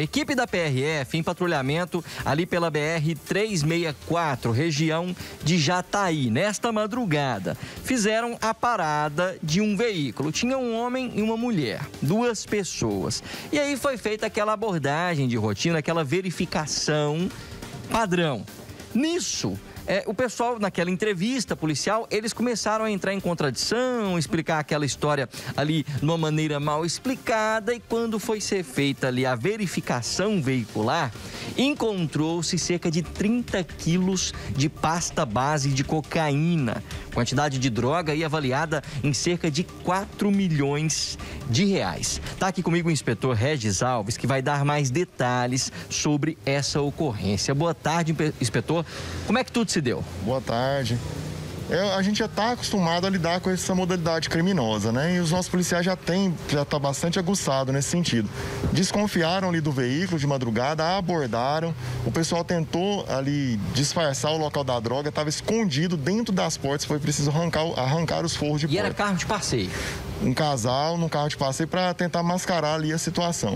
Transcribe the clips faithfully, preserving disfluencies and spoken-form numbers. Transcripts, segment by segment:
Equipe da P R F em patrulhamento ali pela B R trezentos e sessenta e quatro, região de Jataí. Nesta madrugada, fizeram a parada de um veículo. Tinha um homem e uma mulher, duas pessoas. E aí foi feita aquela abordagem de rotina, aquela verificação padrão. Nisso, É, o pessoal, naquela entrevista policial, eles começaram a entrar em contradição, explicar aquela história ali de uma maneira mal explicada, e quando foi ser feita ali a verificação veicular, encontrou-se cerca de trinta quilos de pasta base de cocaína, quantidade de droga aí avaliada em cerca de quatro milhões de reais. Tá aqui comigo o inspetor Regis Alves, que vai dar mais detalhes sobre essa ocorrência. Boa tarde, inspetor. Como é que tudo se deu? Boa tarde. É, a gente já está acostumado a lidar com essa modalidade criminosa, né? E os nossos policiais já têm, já está bastante aguçado nesse sentido. Desconfiaram ali do veículo de madrugada, abordaram. O pessoal tentou ali disfarçar o local da droga, estava escondido dentro das portas, foi preciso arrancar, arrancar os forros de porta. E era carro de passeio? Um casal num carro de passeio para tentar mascarar ali a situação.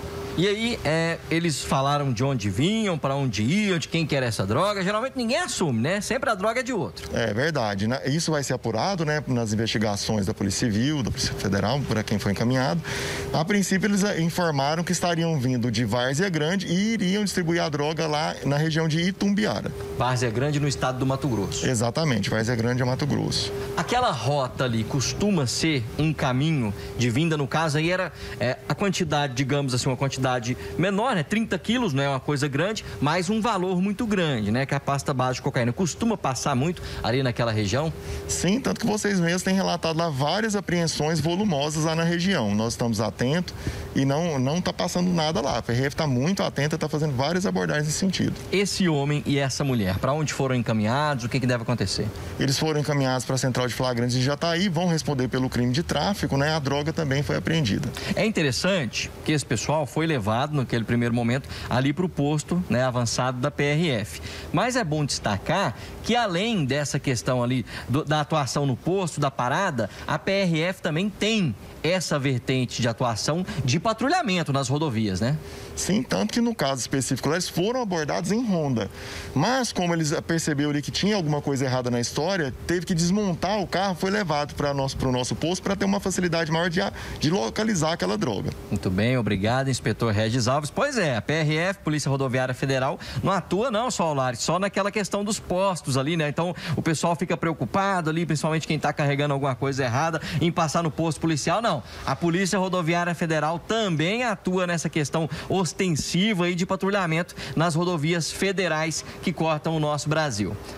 E aí, é, eles falaram de onde vinham, para onde iam, de quem que era essa droga. Geralmente ninguém assume, né? Sempre a droga é de outro. É verdade, né? Isso vai ser apurado, né, nas investigações da Polícia Civil, da Polícia Federal, para quem foi encaminhado. A princípio, eles informaram que estariam vindo de Várzea Grande e iriam distribuir a droga lá na região de Itumbiara. Várzea Grande, no estado do Mato Grosso. Exatamente, Várzea Grande é Mato Grosso. Aquela rota ali costuma ser um caminho de vinda, no caso aí era é, a quantidade, digamos assim, uma quantidade menor, né? trinta quilos, não é uma coisa grande, mas um valor muito grande, né? Que a pasta base de cocaína costuma passar muito ali naquela região? Sim, tanto que vocês mesmos têm relatado lá várias apreensões volumosas lá na região. Nós estamos atentos e não não está passando nada lá. A P R F está muito atenta, está fazendo várias abordagens nesse sentido. Esse homem e essa mulher, para onde foram encaminhados? O que, que deve acontecer? Eles foram encaminhados para a Central de Flagrantes de Jataí, vão responder pelo crime de tráfico, né? A droga também foi apreendida. É interessante que esse pessoal foi levado naquele primeiro momento ali para o posto, né, avançado da P R F. Mas é bom destacar que, além dessa questão ali do, da atuação no posto, da parada, a P R F também tem essa vertente de atuação de patrulhamento nas rodovias, né? Sim, tanto que no caso específico eles foram abordados em ronda, mas como eles perceberam ali que tinha alguma coisa errada na história, teve que desmontar o carro, foi levado para nosso, para o nosso posto para ter uma facilidade maior de, de localizar aquela droga. Muito bem, obrigado, inspetor Regis Alves. Pois é, a P R F, Polícia Rodoviária Federal, não atua não só, Lares, só naquela questão dos postos ali, né? Então o pessoal fica preocupado ali, principalmente quem está carregando alguma coisa errada, em passar no posto policial. Não, a Polícia Rodoviária Federal também atua nessa questão ostensiva aí de patrulhamento nas rodovias federais que cortam o nosso Brasil.